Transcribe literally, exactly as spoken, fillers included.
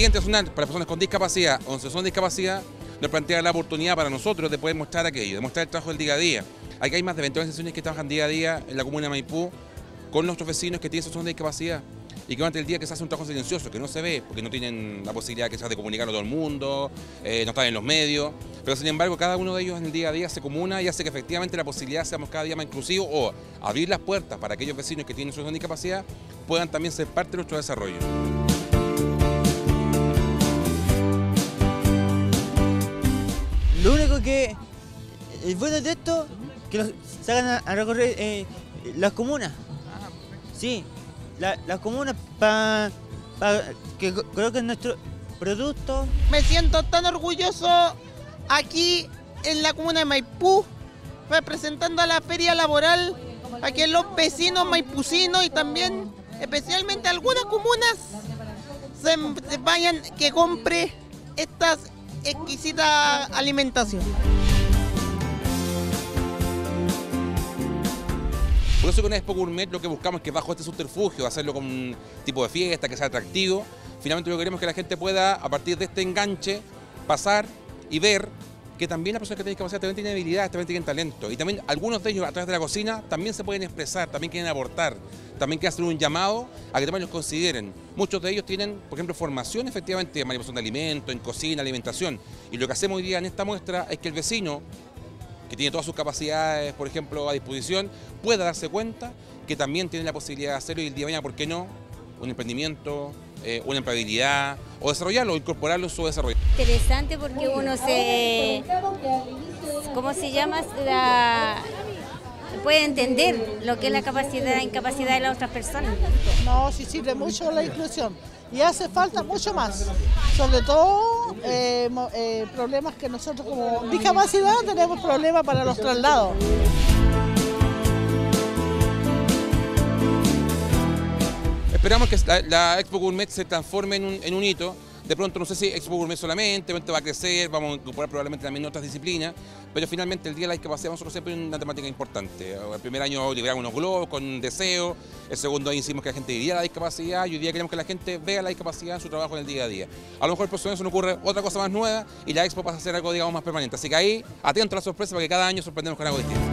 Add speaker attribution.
Speaker 1: Día Internacional para las Personas con Discapacidad o en situación de discapacidad nos plantea la oportunidad para nosotros de poder mostrar aquello, de mostrar el trabajo del día a día. Aquí hay más de veinte organizaciones que trabajan día a día en la comuna de Maipú con nuestros vecinos que tienen situación de discapacidad y que durante el día que se hace un trabajo silencioso, que no se ve, porque no tienen la posibilidad quizás de comunicarlo a todo el mundo, eh, no están en los medios, pero sin embargo cada uno de ellos en el día a día se comuna y hace que efectivamente la posibilidad seamos cada día más inclusivos o abrir las puertas para aquellos vecinos que tienen situación de discapacidad puedan también ser parte de nuestro desarrollo.
Speaker 2: Lo único que es bueno de esto que los sacan a, a recorrer eh, las comunas. Sí, la, las comunas para pa que coloquen nuestro producto.
Speaker 3: Me siento tan orgulloso aquí en la comuna de Maipú, representando a la feria laboral, a que los vecinos maipucinos y también especialmente algunas comunas se, se vayan, que compre estas exquisita alimentación.
Speaker 1: Por eso con Expo Gourmet lo que buscamos es que bajo este subterfugio, hacerlo con un tipo de fiesta, que sea atractivo, finalmente lo que queremos es que la gente pueda, a partir de este enganche, pasar y ver que también las personas que tienen discapacidad también tienen habilidades, también tienen talento. Y también algunos de ellos a través de la cocina también se pueden expresar, también quieren aportar, también quieren hacer un llamado a que también los consideren. Muchos de ellos tienen, por ejemplo, formación efectivamente en manipulación de alimentos, en cocina, alimentación. Y lo que hacemos hoy día en esta muestra es que el vecino, que tiene todas sus capacidades, por ejemplo, a disposición, pueda darse cuenta que también tiene la posibilidad de hacerlo y el día de mañana, ¿por qué no?, un emprendimiento, eh, una empleabilidad, o desarrollarlo, o incorporarlo en su desarrollo.
Speaker 4: Interesante porque uno se, ¿cómo se llama? La, puede entender lo que es la capacidad e incapacidad de las otras personas.
Speaker 5: No, sí sirve mucho la inclusión y hace falta mucho más, sobre todo eh, eh, problemas que nosotros como discapacidad tenemos problemas para los traslados.
Speaker 1: Esperamos que la, la Expo Gourmet se transforme en un, en un hito. De pronto no sé si Expo Gourmet solamente, va a crecer, vamos a incorporar probablemente también otras disciplinas, pero finalmente el Día de la Discapacidad nosotros siempre es una temática importante. El primer año liberamos unos globos con deseo, el segundo año hicimos que la gente viviera la discapacidad y hoy día queremos que la gente vea la discapacidad en su trabajo en el día a día. A lo mejor el próximo año se nos ocurre otra cosa más nueva y la Expo pasa a ser algo, digamos, más permanente. Así que ahí, atento a la sorpresa porque cada año sorprendemos con algo distinto.